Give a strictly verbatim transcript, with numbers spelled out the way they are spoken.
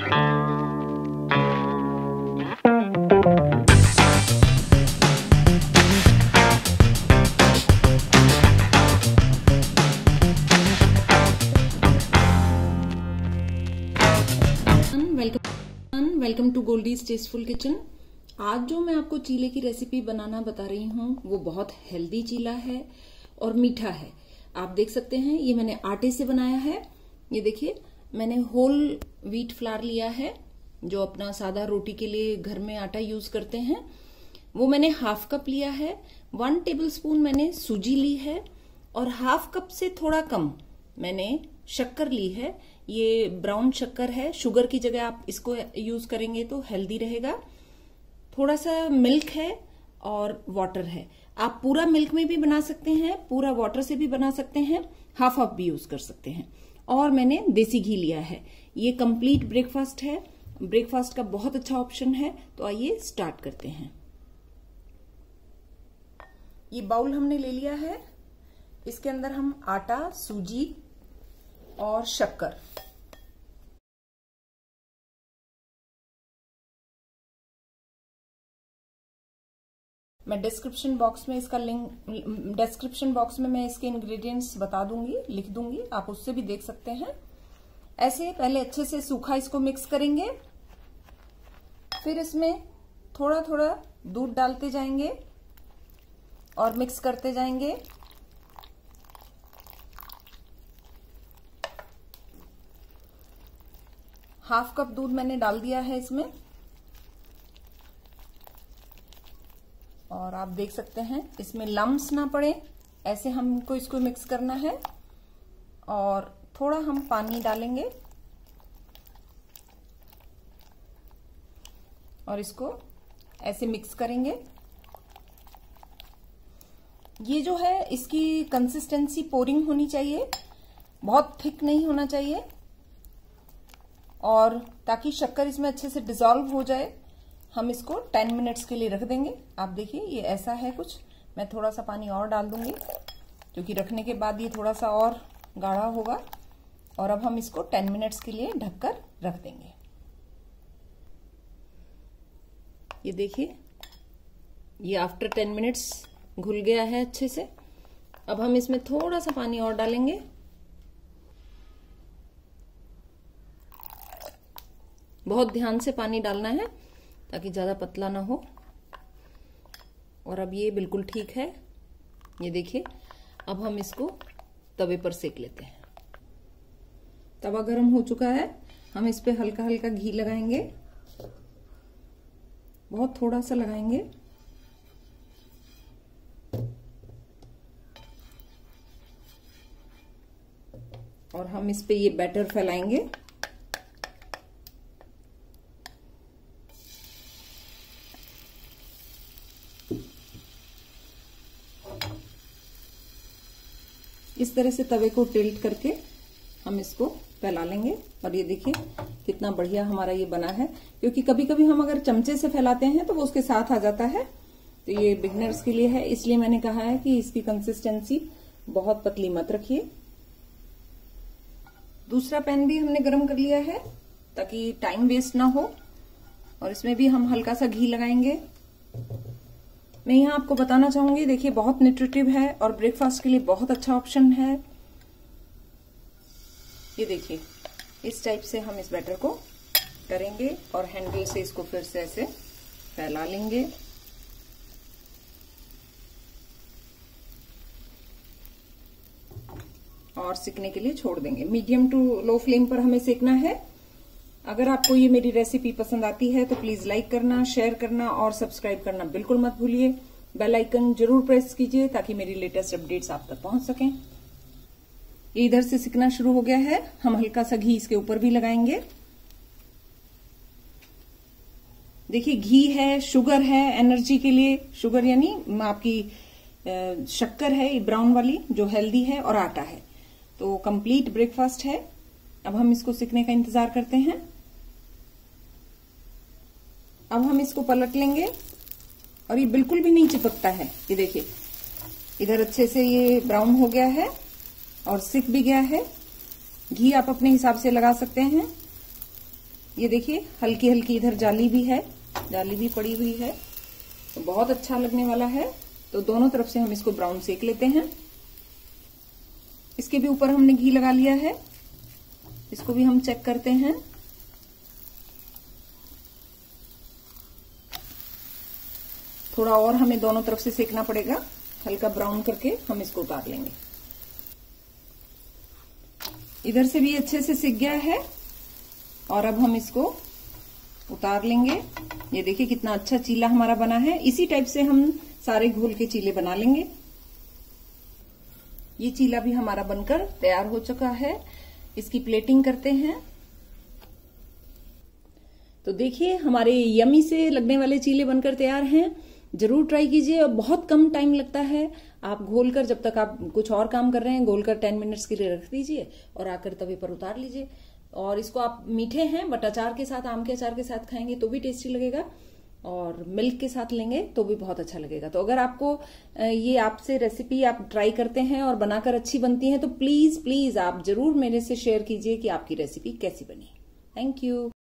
Welcome to Goldie's tasteful kitchen. आज जो मैं आपको चीले की रेसिपी बनाना बता रही हूँ वो बहुत हेल्दी चीला है और मीठा है। आप देख सकते हैं ये मैंने आटे से बनाया है। ये देखिए मैंने होल व्हीट फ्लावर लिया है, जो अपना सादा रोटी के लिए घर में आटा यूज करते हैं, वो मैंने हाफ कप लिया है। वन टेबलस्पून मैंने सूजी ली है और हाफ कप से थोड़ा कम मैंने शक्कर ली है। ये ब्राउन शक्कर है, शुगर की जगह आप इसको यूज करेंगे तो हेल्दी रहेगा। थोड़ा सा मिल्क है और वाटर है। आप पूरा मिल्क में भी बना सकते हैं, पूरा वाटर से भी बना सकते हैं, हाफ हाफ भी यूज कर सकते हैं। और मैंने देसी घी लिया है। ये कंप्लीट ब्रेकफास्ट है, ब्रेकफास्ट का बहुत अच्छा ऑप्शन है। तो आइए स्टार्ट करते हैं। ये बाउल हमने ले लिया है, इसके अंदर हम आटा, सूजी और शक्कर, मैं डिस्क्रिप्शन बॉक्स में इसका लिंक डिस्क्रिप्शन बॉक्स में मैं इसके इंग्रेडिएंट्स बता दूंगी, लिख दूंगी, आप उससे भी देख सकते हैं। ऐसे पहले अच्छे से सूखा इसको मिक्स करेंगे, फिर इसमें थोड़ा थोड़ा दूध डालते जाएंगे और मिक्स करते जाएंगे। हाफ कप दूध मैंने डाल दिया है इसमें और आप देख सकते हैं इसमें लम्स ना पड़े, ऐसे हमको इसको मिक्स करना है। और थोड़ा हम पानी डालेंगे और इसको ऐसे मिक्स करेंगे। ये जो है इसकी कंसिस्टेंसी पोरिंग होनी चाहिए, बहुत थिक नहीं होना चाहिए, और ताकि शक्कर इसमें अच्छे से डिसॉल्व हो जाए हम इसको टेन मिनट्स के लिए रख देंगे। आप देखिए ये ऐसा है कुछ। मैं थोड़ा सा पानी और डाल दूंगी क्योंकि रखने के बाद ये थोड़ा सा और गाढ़ा होगा। और अब हम इसको टेन मिनट्स के लिए ढककर रख देंगे। ये देखिए ये आफ्टर टेन मिनट्स घुल गया है अच्छे से। अब हम इसमें थोड़ा सा पानी और डालेंगे। बहुत ध्यान से पानी डालना है ताकि ज्यादा पतला ना हो। और अब ये बिल्कुल ठीक है। ये देखिए अब हम इसको तवे पर सेक लेते हैं। तवा गरम हो चुका है, हम इस पे हल्का हल्का घी लगाएंगे, बहुत थोड़ा सा लगाएंगे। और हम इस पे ये बैटर फैलाएंगे। इस तरह से तवे को टिल्ट करके हम इसको फैला लेंगे। और ये देखिए कितना बढ़िया हमारा ये बना है, क्योंकि कभी कभी हम अगर चमचे से फैलाते हैं तो वो उसके साथ आ जाता है। तो ये बिगनर्स के लिए है, इसलिए मैंने कहा है कि इसकी कंसिस्टेंसी बहुत पतली मत रखिए। दूसरा पैन भी हमने गरम कर लिया है ताकि टाइम वेस्ट ना हो। और इसमें भी हम हल्का सा घी लगाएंगे। मैं यहाँ आपको बताना चाहूंगी, देखिए बहुत न्यूट्रिटिव है और ब्रेकफास्ट के लिए बहुत अच्छा ऑप्शन है। ये देखिए इस टाइप से हम इस बैटर को करेंगे और हैंडल से इसको फिर से ऐसे फैला लेंगे। और सिकने के लिए छोड़ देंगे। मीडियम टू लो फ्लेम पर हमें सेकना है। अगर आपको ये मेरी रेसिपी पसंद आती है तो प्लीज लाइक करना, शेयर करना और सब्सक्राइब करना बिल्कुल मत भूलिए। बेल आइकन जरूर प्रेस कीजिए ताकि मेरी लेटेस्ट अपडेट्स आप तक पहुंच सकें। ये इधर से सिकना शुरू हो गया है, हम हल्का सा घी इसके ऊपर भी लगाएंगे। देखिए घी है, शुगर है एनर्जी के लिए, शुगर यानी आपकी शक्कर है ये ब्राउन वाली जो हेल्दी है, और आटा है। तो कंप्लीट ब्रेकफास्ट है। अब हम इसको सिकने का इंतजार करते हैं। अब हम इसको पलट लेंगे और ये बिल्कुल भी नहीं चिपकता है। ये देखिए इधर अच्छे से ये ब्राउन हो गया है और सिक भी गया है। घी आप अपने हिसाब से लगा सकते हैं। ये देखिए हल्की हल्की इधर जाली भी है, जाली भी पड़ी हुई है, तो बहुत अच्छा लगने वाला है। तो दोनों तरफ से हम इसको ब्राउन सेक लेते हैं। इसके भी ऊपर हमने घी लगा लिया है, इसको भी हम चेक करते हैं। थोड़ा और हमें दोनों तरफ से सेकना पड़ेगा, हल्का ब्राउन करके हम इसको उतार लेंगे। इधर से भी अच्छे से सिक गया है और अब हम इसको उतार लेंगे। ये देखिए कितना अच्छा चीला हमारा बना है। इसी टाइप से हम सारे घोल के चीले बना लेंगे। ये चीला भी हमारा बनकर तैयार हो चुका है। इसकी प्लेटिंग करते हैं। तो देखिए हमारे यमी से लगने वाले चीले बनकर तैयार हैं। जरूर ट्राई कीजिए और बहुत कम टाइम लगता है। आप घोल कर, जब तक आप कुछ और काम कर रहे हैं, घोल कर टेन मिनट्स के लिए रख दीजिए और आकर तवे पर उतार लीजिए। और इसको आप मीठे हैं बट अचार के साथ, आम के अचार के साथ खाएंगे तो भी टेस्टी लगेगा, और मिल्क के साथ लेंगे तो भी बहुत अच्छा लगेगा। तो अगर आपको ये आपसे रेसिपी आप ट्राई करते हैं और बनाकर अच्छी बनती है तो प्लीज प्लीज आप जरूर मेरे से शेयर कीजिए कि आपकी रेसिपी कैसी बनी। Thank you.